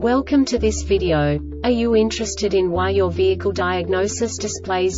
Welcome to this video. Are you interested in why your vehicle diagnosis displays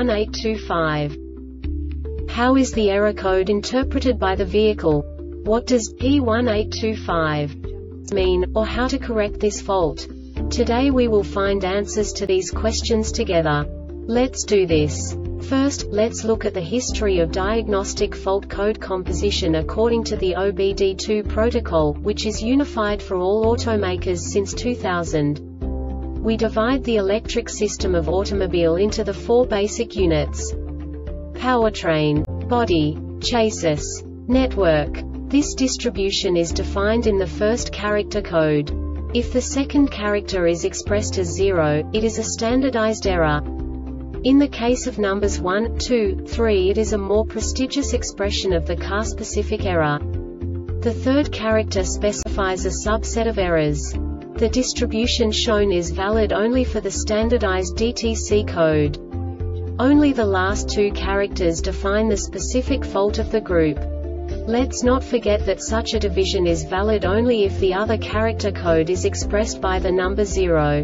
P1825? How is the error code interpreted by the vehicle? What does P1825 mean, or how to correct this fault? Today we will find answers to these questions together. Let's do this. First, let's look at the history of diagnostic fault code composition according to the OBD2 protocol, which is unified for all automakers since 2000. We divide the electric system of automobile into the four basic units: powertrain, body, chassis, network. This distribution is defined in the first character code. If the second character is expressed as 0, it is a standardized error. In the case of numbers 1, 2, 3, it is a more prestigious expression of the car-specific error. The third character specifies a subset of errors. The distribution shown is valid only for the standardized DTC code. Only the last two characters define the specific fault of the group. Let's not forget that such a division is valid only if the other character code is expressed by the number 0.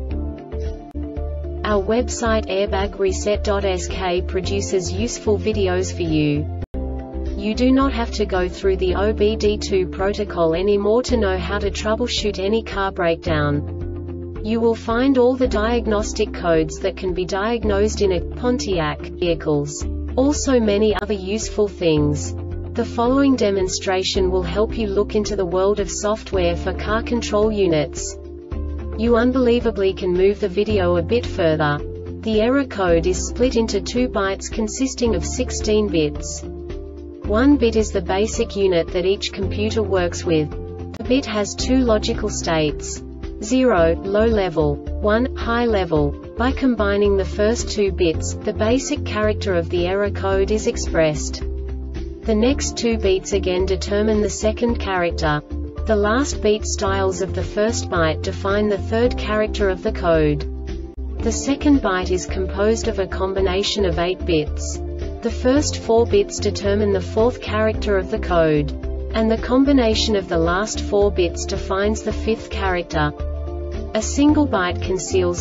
Our website airbagreset.sk produces useful videos for you. You do not have to go through the OBD2 protocol anymore to know how to troubleshoot any car breakdown. You will find all the diagnostic codes that can be diagnosed in a Pontiac vehicles. Also many other useful things. The following demonstration will help you look into the world of software for car control units. You unbelievably can move the video a bit further. The error code is split into 2 bytes consisting of 16 bits. 1 bit is the basic unit that each computer works with. The bit has 2 logical states: 0, low level, 1, high level. By combining the first 2 bits, the basic character of the error code is expressed. The next 2 beats again determine the second character. The last beat styles of the first byte define the third character of the code. The second byte is composed of a combination of 8 bits. The first 4 bits determine the fourth character of the code. And the combination of the last 4 bits defines the fifth character. A single byte conceals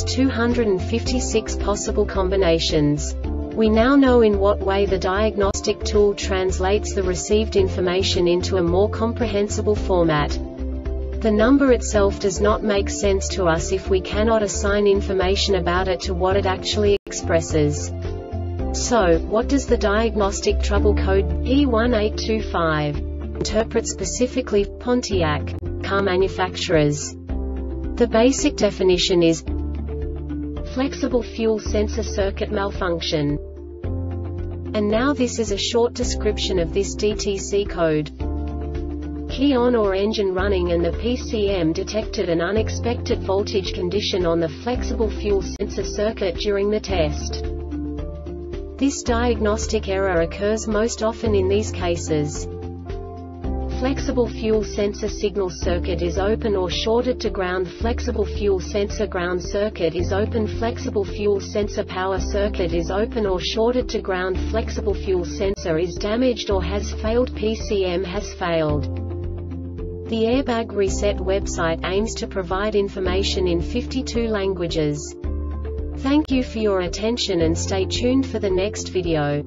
256 possible combinations. We now know in what way the diagnostic tool translates the received information into a more comprehensible format. The number itself does not make sense to us if we cannot assign information about it to what it actually expresses. So, what does the diagnostic trouble code P1825 interpret specifically for Pontiac car manufacturers? The basic definition is flexible fuel sensor circuit malfunction. And now this is a short description of this DTC code. Key on or engine running and the PCM detected an unexpected voltage condition on the flexible fuel sensor circuit during the test. This diagnostic error occurs most often in these cases: flexible fuel sensor signal circuit is open or shorted to ground, flexible fuel sensor ground circuit is open, flexible fuel sensor power circuit is open or shorted to ground, flexible fuel sensor is damaged or has failed, PCM has failed. The Airbag Reset website aims to provide information in 52 languages. Thank you for your attention and stay tuned for the next video.